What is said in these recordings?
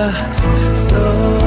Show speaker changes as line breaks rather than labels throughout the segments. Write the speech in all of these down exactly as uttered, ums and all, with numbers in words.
us so.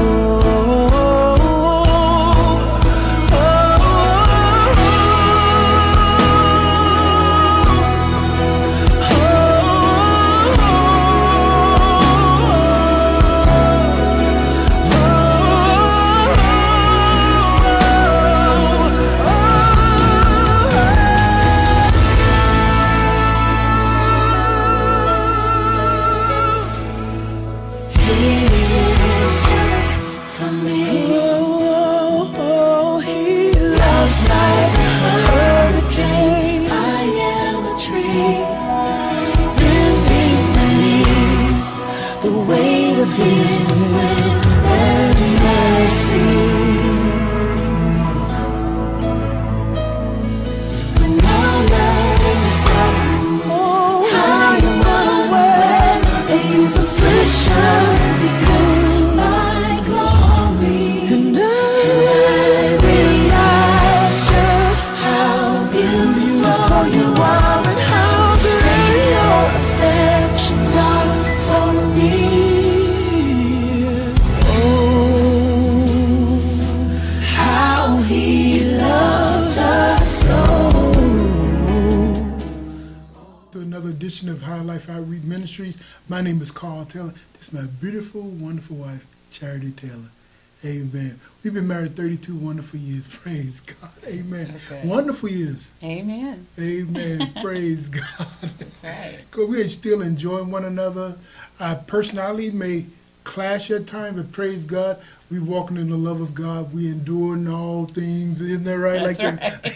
Of High Life Outreach Ministries. My name is Carl Taylor. This is my beautiful, wonderful wife, Charity Taylor. Amen. We've been married thirty-two wonderful years. Praise God. Amen. So wonderful years.
Amen.
Amen. Praise God.
That's right.
Because we are still enjoying one another. Our personality may clash at times, but praise God, we walking in the love of God. We enduring all things. Isn't that right?
That's
like
right.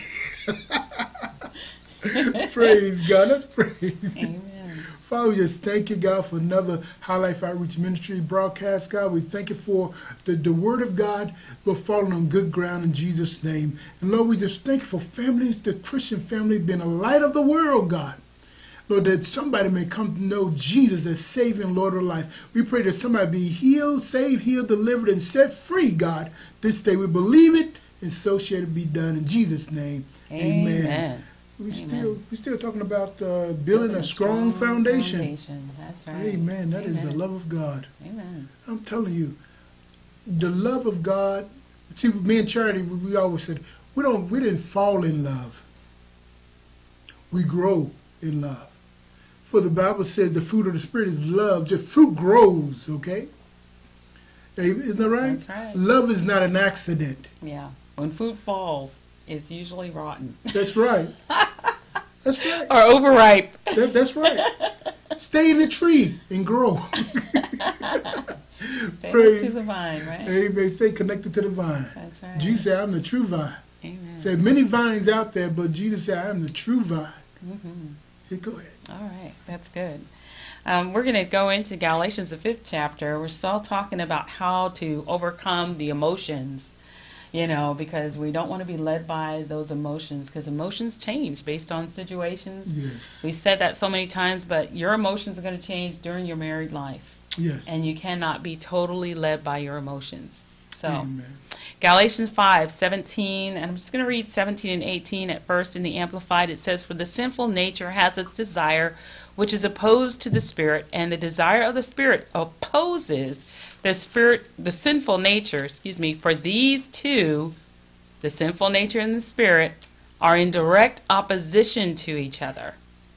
Praise God. Let's praise.
Amen.
Father, we just thank you, God, for another High Life Outreach Ministry broadcast, God. We thank you for the, the Word of God. We're falling on good ground in Jesus' name. And Lord, we just thank you for families, the Christian family, being a light of the world, God. Lord, that somebody may come to know Jesus as Savior and Lord of life. We pray that somebody be healed, saved, healed, delivered, and set free, God, this day. We believe it, and so shall it be done. In Jesus' name, amen.
Amen.
We
Amen.
still we still talking about uh, building a strong, strong foundation.
foundation. That's right.
Amen. That
Amen.
is the love of God.
Amen.
I'm telling you, the love of God. See, me and Charity, we, we always said we don't we didn't fall in love. We grow in love. For the Bible says the fruit of the Spirit is love. Just fruit grows. Okay. Isn't that right?
That's right.
Love is not an accident.
Yeah. When fruit falls, it's usually rotten.
That's right. That's right.
Or overripe.
That, that's right. Stay in the tree and grow.
Stay
Praise.
to the vine, right?
Amen. Stay connected to the vine.
That's right.
Jesus said, I'm the true vine.
Amen.
Said many vines out there, but Jesus said, I am the true vine.
Mm-hmm.
Hey, go ahead.
All right. That's good. Um, we're going to go into Galatians, the fifth chapter. We're still talking about how to overcome the emotions. You know, because we don't want to be led by those emotions, because emotions change based on situations.
Yes.
We said that so many times, but your emotions are going to change during your married life.
Yes.
And you cannot be totally led by your emotions. So,
Amen.
Galatians five, seventeen, and I'm just going to read seventeen and eighteen at first in the Amplified. It says, for the sinful nature has its desire, which is opposed to the Spirit, and the desire of the Spirit opposes the spirit, the sinful nature, excuse me, for these two, the sinful nature and the Spirit, are in direct opposition to each other.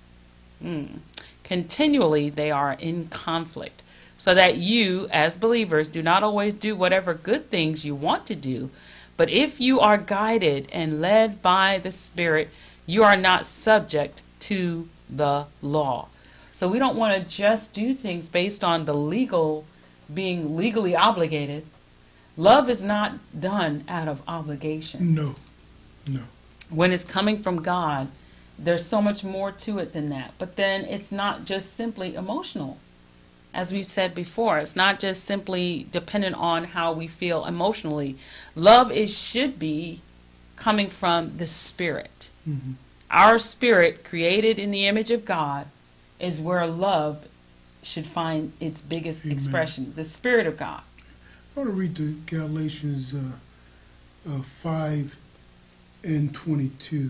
Mm. Continually they are in conflict, so that you, as believers, do not always do whatever good things you want to do, but if you are guided and led by the Spirit, you are not subject to the law. So we don't want to just do things based on the legal, being legally obligated. Love is not done out of obligation.
No, no.
When it's coming from God, there's so much more to it than that. But then it's not just simply emotional. As we said before, it's not just simply dependent on how we feel emotionally. Love is should be coming from the Spirit.
Mm-hmm.
Our spirit, created in the image of God, is where love should find its biggest
Amen.
expression, the Spirit of God.
I want to read the Galatians uh, uh, five and twenty-two.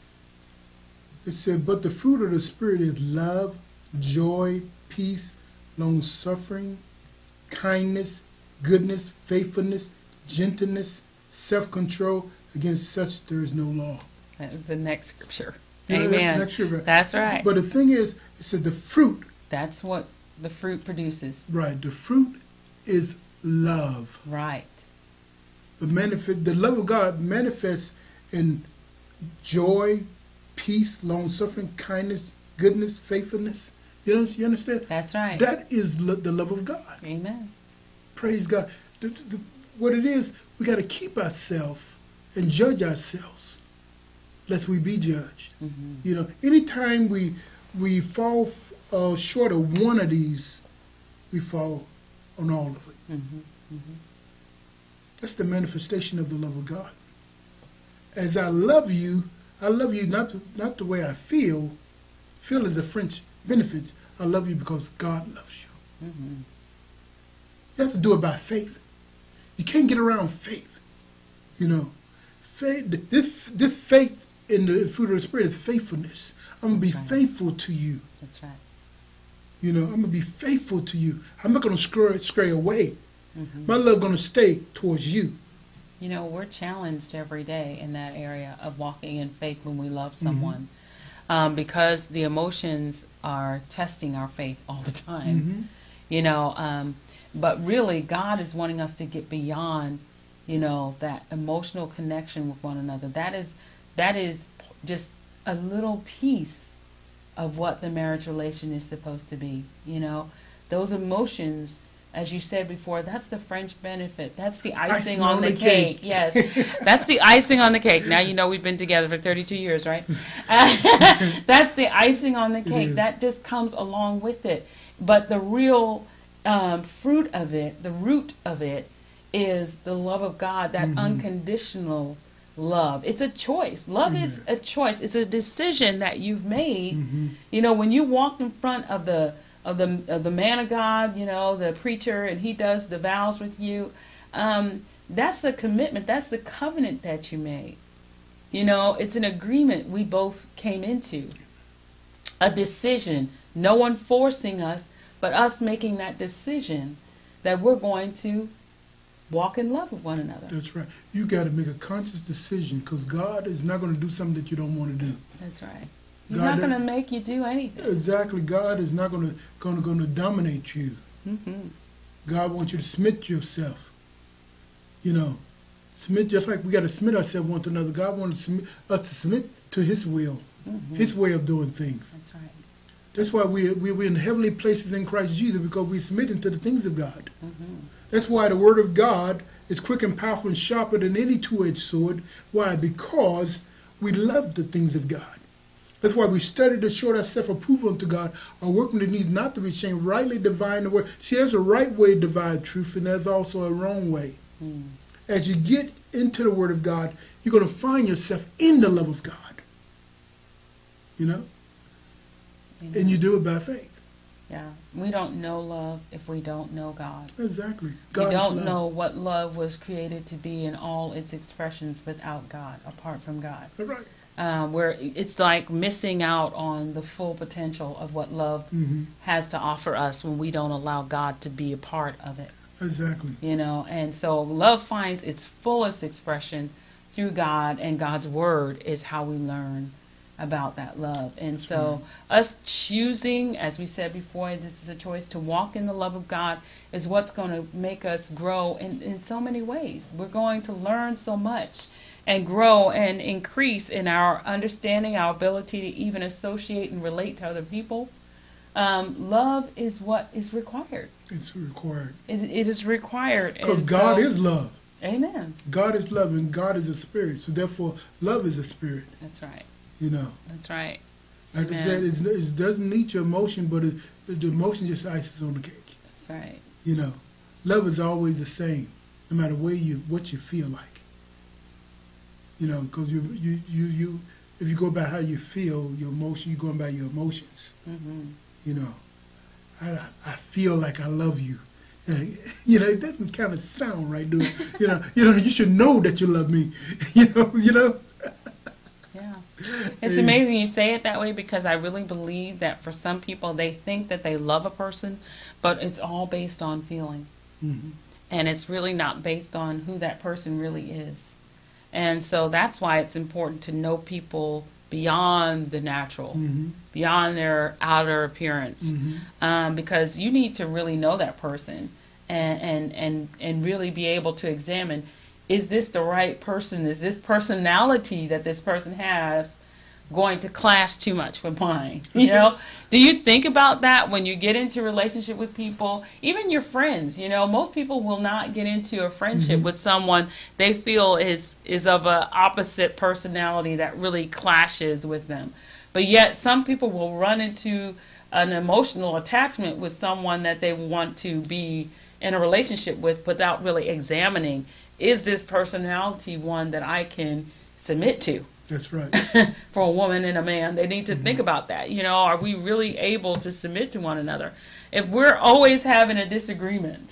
It said, but the fruit of the Spirit is love, joy, peace, long suffering, kindness, goodness, faithfulness, gentleness, self-control. Against such there is no law.
That is the next scripture.
You know,
Amen.
that's the next scripture.
That's right.
But the thing is, it said the fruit.
That's what the fruit produces.
Right. The fruit is love.
Right.
The manifest, the love of God manifests in joy, peace, long suffering, kindness, goodness, faithfulness. You know, you understand?
That's right.
That is lo- the love of God.
Amen.
Praise God. The, the, what it is, we got to keep ourselves and judge ourselves, lest we be judged.
Mm-hmm.
You know, anytime we we fall uh, short of one of these, we fall on all of it.
Mm-hmm. Mm-hmm.
That's the manifestation of the love of God. As I love you, I love you not not the way I feel. Feel is a French benefit. I love you because God loves you.
Mm-hmm.
You have to do it by faith. You can't get around faith. You know, faith. This this faith in the fruit of the Spirit is faithfulness. I'm gonna be
That's right.
faithful to you.
That's right.
You know, I'm gonna be faithful to you. I'm not gonna stray stray away.
Mm-hmm.
My love gonna stay towards you.
You know, we're challenged every day in that area of walking in faith when we love someone, um, because the emotions are testing our faith all the time.
Mm-hmm.
You know, um, but really, God is wanting us to get beyond, you know, that emotional connection with one another. That is, that is just a little piece of what the marriage relation is supposed to be. You know, those emotions, as you said before, that's the French benefit. That's the icing,
Icing
on,
on
the,
the
cake.
cake.
Yes, that's the icing on the cake. Now you know we've been together for thirty-two years, right? That's the icing on the cake.
is.
That just comes along with it. But the real um, fruit of it, the root of it, is the love of God, that
Mhm.
unconditional love. It's a choice. Love is a choice. It's a decision that you've made.
Mhm.
You know, when you walk in front of the of the of the man of God, you know, the preacher, and he does the vows with you, um, that's a commitment. That's the covenant that you made. You know, it's an agreement we both came into. A decision. No one forcing us, but us making that decision that we're going to walk in love with one another.
That's right. You got to make a conscious decision because God is not going to do something that you don't want to do.
That's right. He's
God
not going to
doesn't-
make you do anything.
Exactly. God is not going to going to going to dominate you.
Mm-hmm.
God wants you to submit yourself. You know, submit just like we got to submit ourselves one to another. God wants to submit, us to submit to His will,
Mm-hmm.
His way of doing things.
That's right.
That's why we we we're in heavenly places in Christ Jesus because we're submitting to the things of God.
Mm-hmm.
That's why the Word of God is quick and powerful and sharper than any two-edged sword. Why? Because we love the things of God. That's why we study to show ourselves approval unto God, our workman that needs not to be ashamed, rightly divine the word. See, there's a right way to divide truth, and there's also a wrong way.
Mm.
As you get into the Word of God, you're going to find yourself in the love of God. You know?
Amen.
And you do it by faith.
Yeah. We don't know love if we don't know God.
Exactly. God
we
is
don't
love.
know what love was created to be in all its expressions without God, apart from God.
That's right.
Um, where it's like missing out on the full potential of what love
Mm-hmm.
has to offer us when we don't allow God to be a part of it.
Exactly.
You know, and so love finds its fullest expression through God, and God's word is how we learn about that love. And
That's
so us choosing, as we said before, this is a choice to walk in the love of God is what's going to make us grow in, in so many ways. We're going to learn so much and grow and increase in our understanding, our ability to even associate and relate to other people. Um, love is what is required.
It's required.
It, it is required.
Because
And
God
so-
is love.
Amen.
God is love and God is a spirit. So therefore, love is a spirit.
That's right.
You know.
That's right.
Like I
Amen.
said, it's, it doesn't need your emotion, but it, the emotion just ices on the cake.
That's right.
You know. Love is always the same, no matter where you, what you feel like. You know, because you, you, you, you, if you go by how you feel, your emotion, you're going by your emotions.
Mm-hmm.
You know, I, I feel like I love you. And I, you know, it doesn't kind of sound right, do it? You know, you know, you should know that you love me. You know, you know.
Yeah. It's amazing you say it that way, because I really believe that for some people, they think that they love a person, but it's all based on feeling.
Mm-hmm.
And it's really not based on who that person really is. And so that's why it's important to know people beyond the natural,
Mm-hmm.
beyond their outer appearance,
Mm-hmm.
um, because you need to really know that person and, and, and, and really be able to examine, is this the right person? Is this personality that this person has going to clash too much with mine? You know, do you think about that when you get into a relationship with people, even your friends? You know, most people will not get into a friendship
Mm-hmm.
with someone they feel is is of a opposite personality that really clashes with them. But yet some people will run into an emotional attachment with someone that they want to be in a relationship with without really examining, is this personality one that I can submit to?
That's right.
For a woman and a man, they need to mm-hmm. think about that. You know, are we really able to submit to one another? If we're always having a disagreement,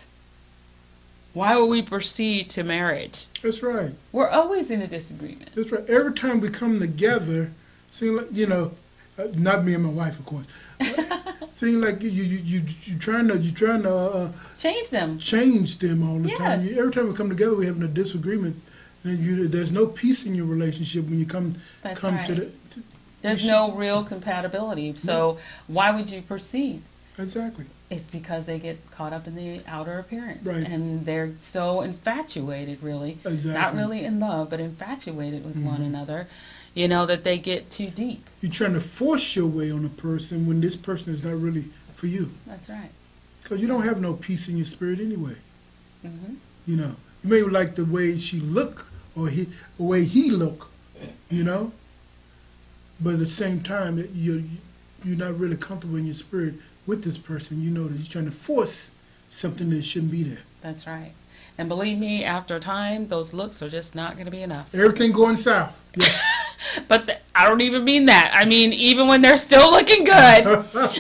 why would we proceed to marriage?
That's right.
We're always in a disagreement.
That's right. Every time we come together, seem like, you know, uh, not me and my wife, of course. Seem like you you you you trying to you trying to uh,
change them,
change them all the
yes.
time. You, every time we come together, we're having a disagreement. And you, there's no peace in your relationship when you come
That's
come
right.
to the. To,
there's no real compatibility. So yeah. why would you proceed?
Exactly.
It's because they get caught up in the outer appearance,
right.
and they're so infatuated, really,
exactly.
not really in love, but infatuated with mm-hmm. one another. You know, that they get too deep.
You're trying to force your way on a person when this person is not really for you.
That's right.
Because you don't have no peace in your spirit anyway.
Mm-hmm.
You know, you may like the way she look or he, the way he look, you know. But at the same time, you're you're not really comfortable in your spirit with this person. You know that you're trying to force something that shouldn't be there.
That's right. And believe me, after a time, those looks are just not going to be enough.
Everything going south. Yeah.
But the, I don't even mean that. I mean, even when they're still looking good.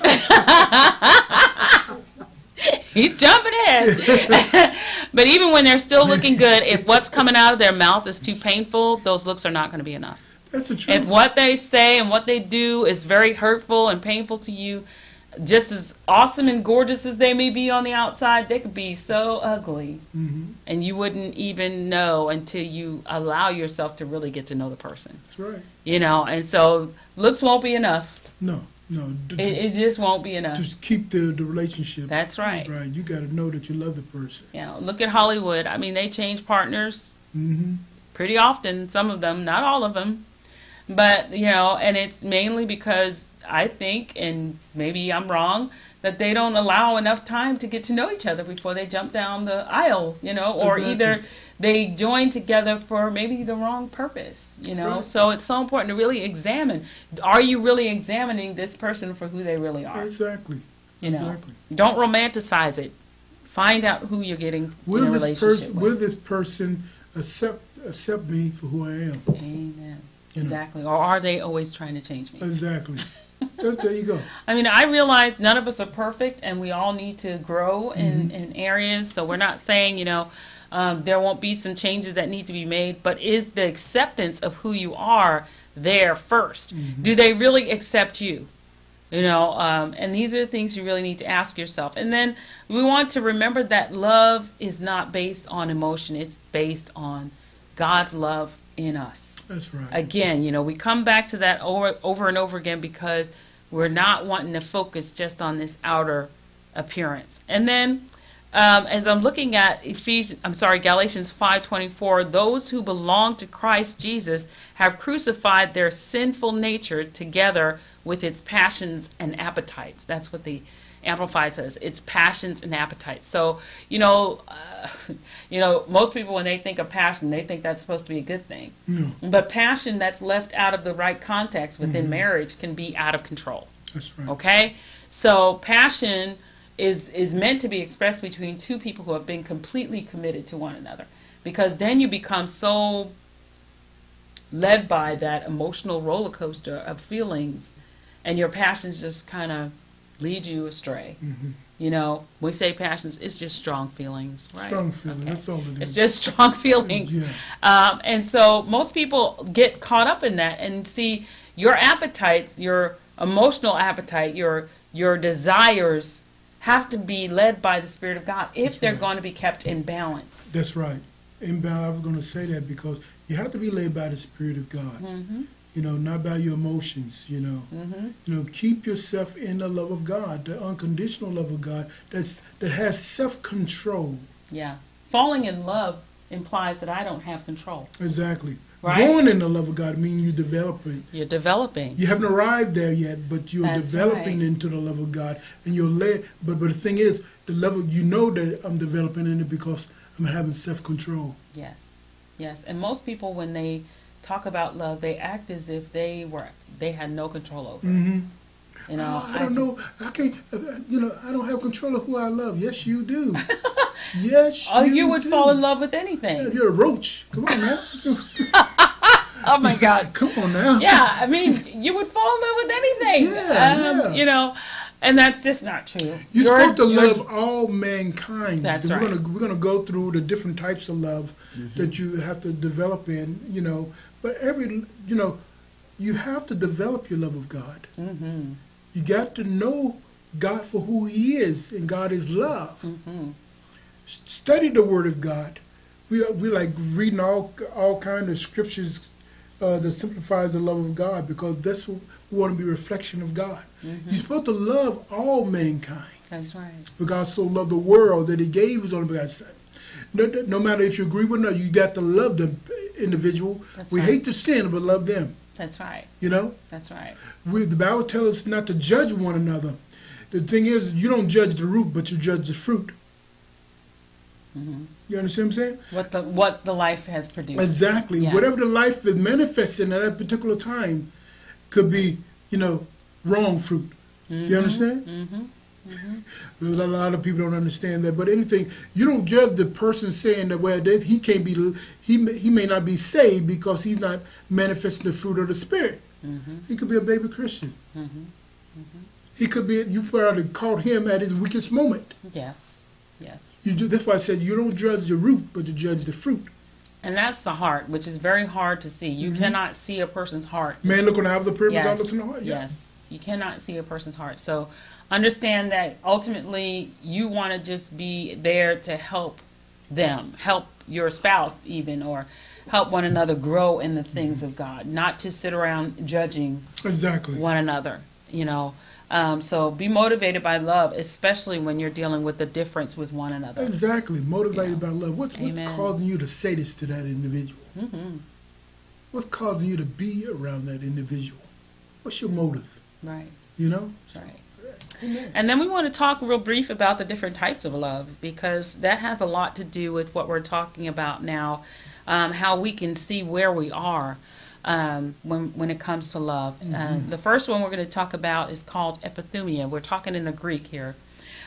He's jumping ahead. But even when they're still looking good, if what's coming out of their mouth is too painful, those looks are not going to be enough.
That's the truth.
If what they say and what they do is very hurtful and painful to you, just as awesome and gorgeous as they may be on the outside, they could be so ugly.
Mm-hmm.
And you wouldn't even know until you allow yourself to really get to know the person.
That's right.
You know, and so looks won't be enough.
No, no.
It, it just won't be enough.
Just keep the, the relationship.
That's right.
Right. You got to know that you love the person.
You know, look at Hollywood. I mean, they change partners
mm-hmm.
pretty often, some of them, not all of them. But, you know, and it's mainly because I think, and maybe I'm wrong, that they don't allow enough time to get to know each other before they jump down the aisle, you know, or
exactly.
either they join together for maybe the wrong purpose, you know.
Right.
So it's so important to really examine. Are you really examining this person for who they really are?
Exactly.
You know,
exactly.
Don't romanticize it. Find out who you're getting
will
in a
this
relationship
person,
with.
Will this person accept accept me for who I am?
Amen.
You
exactly. Know. Or are they always trying to change me?
Exactly. Yes, there you go.
I mean, I realize none of us are perfect, and we all need to grow in,
mm-hmm.
in areas. So we're not saying, you know, um, there won't be some changes that need to be made, but is the acceptance of who you are there first?
Mm-hmm.
Do they really accept you? You know, um, and these are the things you really need to ask yourself. And then we want to remember that love is not based on emotion. It's based on God's love in us.
That's right.
Again, you know, we come back to that over, over and over again because we're not wanting to focus just on this outer appearance. And then, um, as I'm looking at Ephesians, I'm sorry, Galatians five twenty-four, those who belong to Christ Jesus have crucified their sinful nature together with its passions and appetites. That's what the Amplified says. It's passions and appetites. So, you know, uh, you know, most people when they think of passion, they think that's supposed to be a good thing.
No.
But passion that's left out of the right context within
mm-hmm.
marriage can be out of control.
That's right.
Okay? So passion is is meant to be expressed between two people who have been completely committed to one another. Because then you become so led by that emotional roller coaster of feelings, and your passions just kind of lead you astray.
Mm-hmm.
You know, we say passions, it's just strong feelings, right?
Strong feeling.
Okay.
That's all it is.
It's just strong feelings.
Yeah.
Um, and so most people get caught up in that and see your appetites, your emotional appetite, your your desires have to be led by the Spirit of God if
That's
they're
right.
going to be kept in balance.
That's right. Inbound, I was going to say that because you have to be led by the Spirit of God.
Mm-hmm.
You know, not by your emotions, you know.
Mm-hmm.
You know, keep yourself in the love of God, the unconditional love of God that's that has self-control.
Yeah. Falling in love implies that I don't have control.
Exactly.
Right?
Growing in the love of God means you're developing.
You're developing.
You haven't arrived there yet, but you're
That's
developing
right.
into the love of God, and you're led. But but the thing is, the level you know that I'm developing in it because I'm having self-control.
Yes. Yes. And most people, when they talk about love, they act as if they were they had no control over it.
Mm-hmm.
You know,
Oh, I don't
just-
know. I can't. uh, You know, I don't have control of who I love. Yes, you do. Yes,
Oh,
you,
you would
do.
fall in love with
Yeah,
anything.
you're a roach. Come on now.
Oh my God.
Come on now.
Yeah, I mean, you would fall in love with anything.
Yeah,
um,
yeah.
You know, and that's just not true.
You're,
You're-
supposed to
you're-
love all mankind.
That's
And
right.
We're gonna we're gonna go through the different types of love that you have to develop in. You know, but every you know, you have to develop your love of God.
Mhm,
You got to know God for who He is, and God is love.
mhm.
S- Study the Word of God. We we like reading all all kind of scriptures uh, that simplifies the love of God because that's what we want to be a reflection of God.
Mm-hmm.
You're supposed to love all mankind.
That's right.
For God so loved the world that He gave His only begotten Son. No, no matter if you agree with it or not, you got to love the individual.
That's
we
right.
hate to sin, but love them.
That's right.
You know,
That's right.
we, the Bible tells us not to judge one another. The thing is, you don't judge the root, but you judge the fruit.
Hmm.
You understand what I'm saying?
What the what the life has produced.
Exactly.
Yes.
Whatever the life is manifesting at that particular time could be, you know, wrong fruit. You understand?
Mm-hmm.
Because a lot of people don't understand that. But anything, you don't judge the person saying that, well, that he can't be, he may- he may not be saved because he's not manifesting the fruit of the Spirit.
Mm-hmm.
He could be a baby Christian.
Mm-hmm.
He could be, you probably caught him at his weakest moment.
Yes. Yes.
You do, that's why I said you don't judge the root, but you judge the fruit.
And that's the heart, which is very hard to see. You
Mhm.
cannot see a person's heart.
Man, look on the eye of the prayer, but God
Yes,
looks in the heart. Yeah.
yes. You cannot see a person's heart. So understand that ultimately you want to just be there to help them, help your spouse even, or help one another grow in the things of God, not to sit around judging
Exactly.
one another, you know. Um, so be motivated by love, especially when you're dealing with the difference with one another.
Exactly. Motivated by love. What's, what's
Amen.
causing you to say this to that individual?
Hmm.
What's causing you to be around that individual? What's your motive?
Right,
You know?
right.
Amen.
And then we want to talk real brief about the different types of love, because that has a lot to do with what we're talking about now, um, how we can see where we are um, when when it comes to love. Uh, the first one we're going to talk about is called epithumia. We're talking in the Greek here.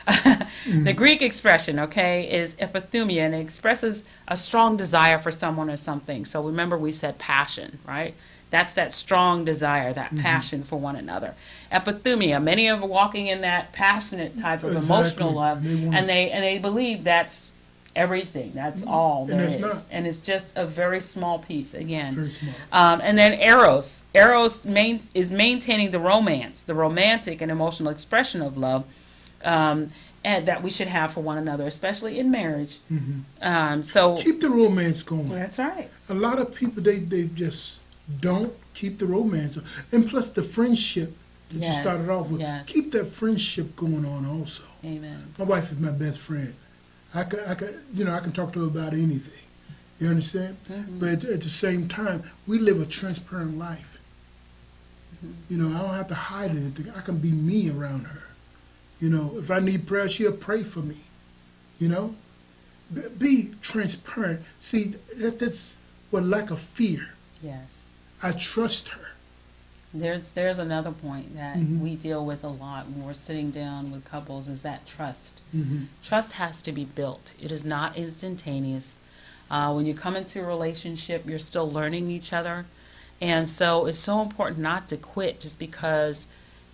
The Greek expression, okay, is epithumia, and it expresses a strong desire for someone or something. So remember we said passion, right? That's that strong desire, that passion for one another. Epithumia, many of are walking in that passionate type of
Exactly.
emotional love,
And they wanna-
and they and they believe that's everything, that's all
And
there
it's
is.
not.
And it's just a very small piece, again.
Very small.
Um, and then eros. Eros main, is maintaining the romance, the romantic and emotional expression of love um, and that we should have for one another, especially in marriage.
Mhm.
Um, so
Keep the romance going.
that's right.
A lot of people, they, they just don't keep the romance. And plus the friendship that
Yes,
you started off with.
yes.
Keep that friendship going on also.
Amen.
My wife is my best friend. I can, I can, you know, I can talk to her about anything. You understand?
Mhm.
But at, at the same time, we live a transparent life.
Mm-hmm.
You know, I don't have to hide anything. I can be me around her. You know, if I need prayer, she'll pray for me. You know, be, be transparent. See, that, that's what lack of fear.
Yes.
I trust her.
There's there's another point that
Mhm.
we deal with a lot when we're sitting down with couples, is that trust.
Mm-hmm.
Trust has to be built. It is not instantaneous. Uh, when you come into a relationship, you're still learning each other. And so it's so important not to quit just because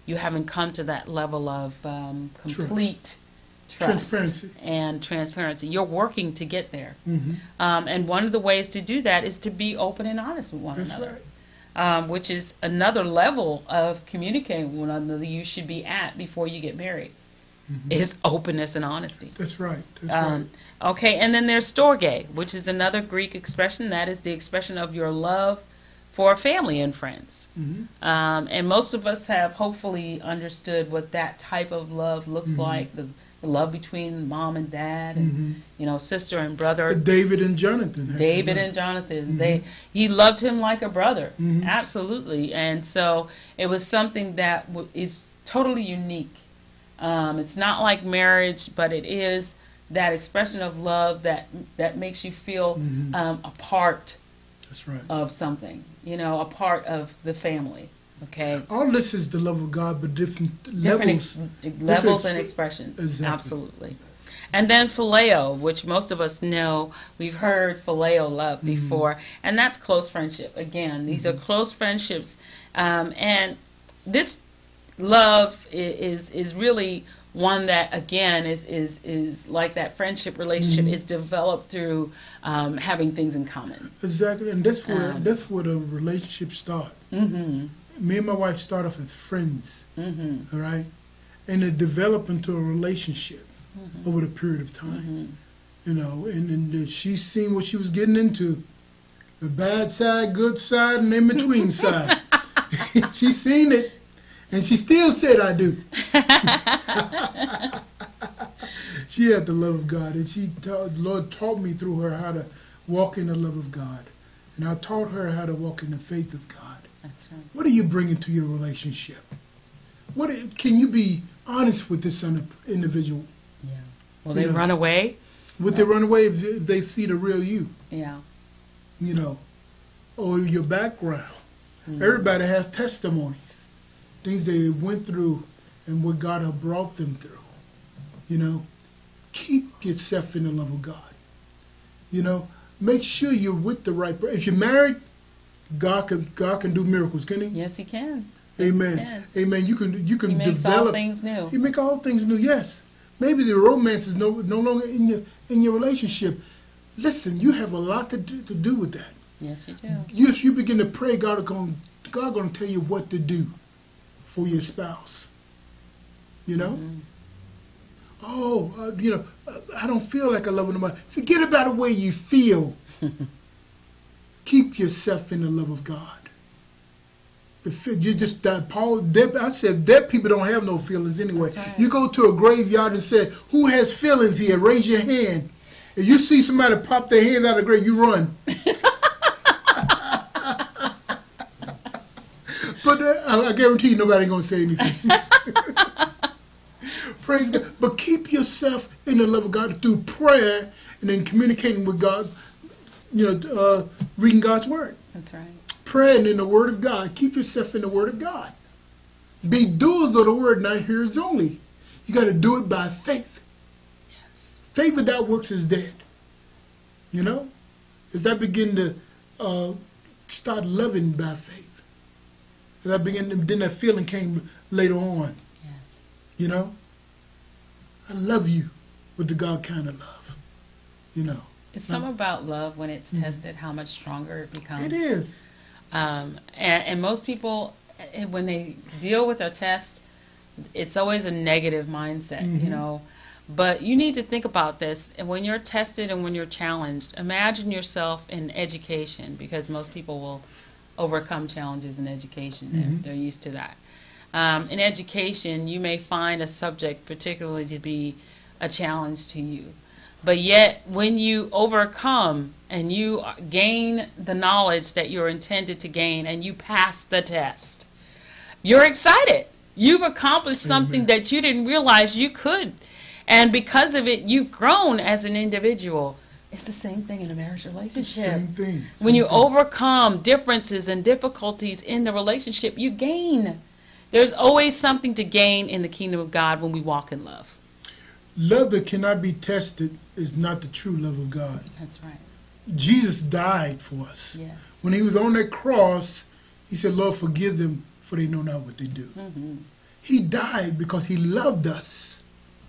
you haven't come to that level of um, complete trust.
Transparency.
And transparency. You're working to get there.
Mm-hmm.
Um, and one of the ways to do that is to be open and honest with one
That's
another.
right.
Um, which is another level of communicating with one another you should be at before you get married,
Mm-hmm.
is openness and honesty.
That's right. That's
Um, okay, and then there's storge, which is another Greek expression. That is the expression of your love for family and friends.
right. Mm-hmm.
Um, and most of us have hopefully understood what that type of love looks
Mhm.
like, the, the love between mom and dad, and
Mm-hmm.
you know, sister and brother.
David and Jonathan. had
David
that.
and Jonathan,
Mhm.
they he loved him like a brother,
Mhm.
absolutely, and so it was something that w- is totally unique. Um, it's not like marriage, but it is that expression of love that that makes you feel
Mhm.
um, a part
That's right.
of something, you know, a part of the family. Okay,
All this is the love of God, but different,
different
levels.
ex- levels and
expre-
expressions,
Exactly.
absolutely. And then phileo, which most of us know, we've heard phileo love
Mm-hmm.
before, and that's close friendship. Again, these are close friendships, um, and this love i- is is really one that again is is is like that friendship relationship
Mhm.
is developed through um, having things in common.
Exactly, and that's where
Um,
that's where the relationship start.
Mm-hmm.
Me and my wife start off as friends,
Mm-hmm.
all right, and it developed into a relationship
Mm-hmm.
over the period of time.
Mm-hmm.
You know, and, and she's seen what she was getting into, the bad side, good side, and in between side. She's seen it, and she still said, "I do." She had the love of God, and she taught, the Lord taught me through her how to walk in the love of God, and I taught her how to walk in the faith of God.
That's right.
What are you bringing to your relationship? What can you be honest with this un- individual?
Yeah. Will
You
they
know.
run away?
Would they run away if if they see the real you?
Yeah.
You know, or your background?
Mhm.
Everybody has testimonies, things they went through, and what God has brought them through. You know, keep yourself in the love of God. You know, make sure you're with the right person. If you're married, God can God can do miracles, can He?
Yes, he can.
Amen.
can.
Amen. You can you can
He makes all
develop.
things new.
He make all things new. Yes. Maybe the romance is no no longer in your in your relationship. Listen, you have a lot to do, to do with that.
Yes, you do.
You, if you begin to pray, God going God going to tell you what to do for your spouse. You know.
Mhm.
Oh, uh, you know, uh, I don't feel like I love nobody. Forget about the way you feel. Keep yourself in the love of God. The fe- You just that Paul. Dead, I said dead people don't have no feelings anyway.
That's right.
You go to a graveyard and say, "Who has feelings here?" Raise your hand. If you see somebody pop their hand out of the grave, you run. But uh, I guarantee you, nobody gonna say anything. Praise God. But keep yourself in the love of God through prayer and then communicating with God. You know, uh, reading God's word,
That's right.
praying in the word of God. Keep yourself in the word of God. Be doers of the word, not hearers only. You got to do it by faith.
Yes.
Faith without works is dead. You know, as I begin to uh, start loving by faith, as I begin, to, then that feeling came later on.
Yes.
You know, I love you with the God kind of love. You know,
It's something about love when it's tested, how much stronger it becomes.
it is.
Um, and, and most people, eh, when they deal with a test, it's always a negative mindset,
Mhm.
you know. But you need to think about this. And when you're tested and when you're challenged, imagine yourself in education, because most people will overcome challenges in education. They're,
Mhm.
they're used to that. Um, in education, you may find a subject particularly to be a challenge to you. But yet, when you overcome and you gain the knowledge that you're intended to gain and you pass the test, you're excited. You've accomplished something
Amen.
that you didn't realize you could. And because of it, you've grown as an individual. It's the same thing in a marriage relationship.
Same thing.
When
same
you
thing.
overcome differences and difficulties in the relationship, you gain. There's always something to gain in the kingdom of God when we walk in love.
Love that cannot be tested is not the true love of God.
That's right.
Jesus died for us.
Yes.
When he was on that cross, he said, Lord, forgive them, for they know not what they do.
Mm-hmm.
He died because he loved us.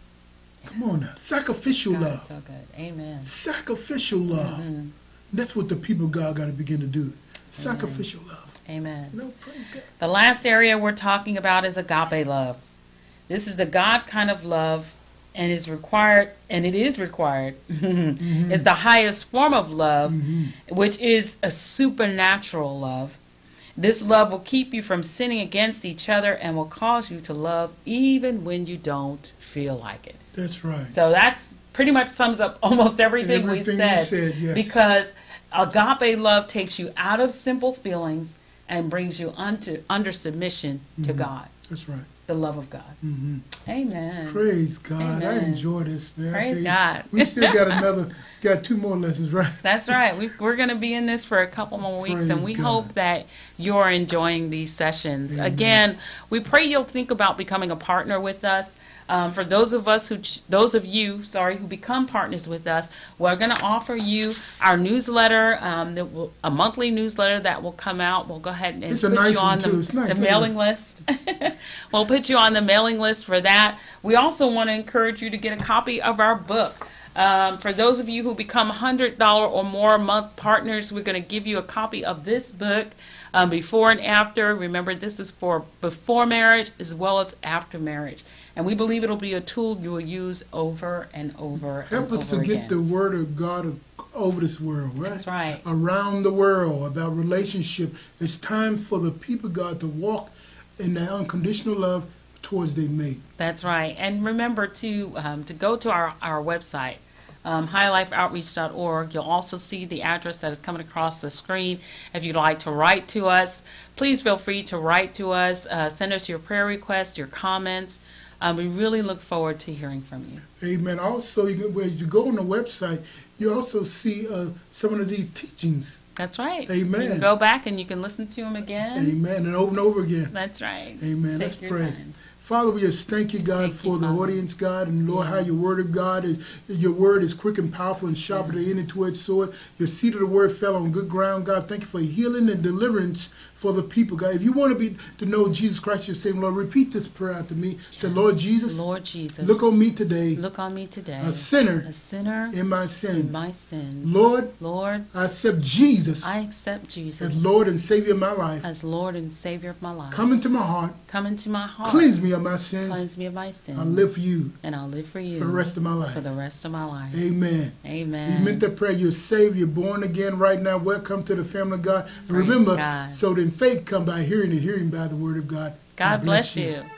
Yes. Come on now. Sacrificial
God
love.
So good. Amen.
Sacrificial love.
Mm-hmm.
That's what the people of God got to begin to do. Sacrificial
Amen.
love.
Amen.
You know, praise God.
The last area we're talking about is agape love. This is the God kind of love, and is required, and it is required. Mm-hmm. It's the highest form of love, mm-hmm. which is a supernatural love. This love will keep you from sinning against each other and will cause you to love even when you don't feel like it.
That's right.
So that's pretty much sums up almost everything,
everything
we said.
You said yes.
Because agape love takes you out of simple feelings and brings you unto, under submission mm-hmm. to God.
That's right.
The love of God.
Mm-hmm.
Amen.
Praise God.
Amen.
I enjoy this, man.
Praise God.
We still got another, got two more lessons, right?
That's right. We, we're going to be in this for a couple more weeks,
Praise
and we
God.
hope that you're enjoying these sessions.
Amen.
Again, we pray you'll think about becoming a partner with us. Um, for those of us who, ch- those of you, sorry, who become partners with us, we're going to offer you our newsletter, um, that will, a monthly newsletter that will come out. We'll go ahead and
it's
put
nice
you on the,
nice.
the mailing list. We'll put you on the mailing list for that. We also want to encourage you to get a copy of our book. Um, for those of you who become one hundred dollars or more a month partners, we're going to give you a copy of this book, um, before and after. Remember, this is for before marriage as well as after marriage. And we believe it'll be a tool you will use over and over
Help
and
us
over
to
again.
get the word of God over this world, right?
That's right.
Around the world, about relationship. It's time for the people of God to walk in their unconditional love towards their mate.
That's right. And remember to um, to go to our, our website, um, high life outreach dot org. You'll also see the address that is coming across the screen. If you'd like to write to us, please feel free to write to us. Uh, send us your prayer requests, your comments. Um, we really look forward to hearing from you.
Amen. Also, you can, when you go on the website, you also see uh, some of these teachings.
That's right.
Amen.
You can go back and you can listen to them again.
Amen. And over and over again.
That's right.
Amen.
Take
Let's
your
pray.
time.
Father, we just thank you, God,
Thank
for
you,
the
Father.
audience, God, and Lord,
Yes.
how your word of God is, your word is quick and powerful and sharper than any two-edged sword. Your seed of the word fell on good ground, God. Thank you for healing and deliverance for the people, God. If you want to be to know Jesus Christ, your Savior, Lord, repeat this prayer after me.
Yes.
Say, Lord Jesus,
Lord Jesus,
look on me today,
Look on me today,
a sinner
a sinner
in my
in
sins.
my sins.
Lord,
Lord,
I accept Jesus
I accept Jesus
as Lord and Savior of my life.
as Lord and Savior of my life.
Come into my heart,
Come into my heart.
cleanse me of my sins.
Cleanse me of my sins.
I'll live for you
and I'll live for you
for the rest of my life.
for the rest of my life.
Amen.
Amen.
You meant that prayer. You're saved. You're born again right now. Welcome to the family of God. And
Praise
remember,
God.
so then faith come by hearing and hearing by the word of God.
God bless you.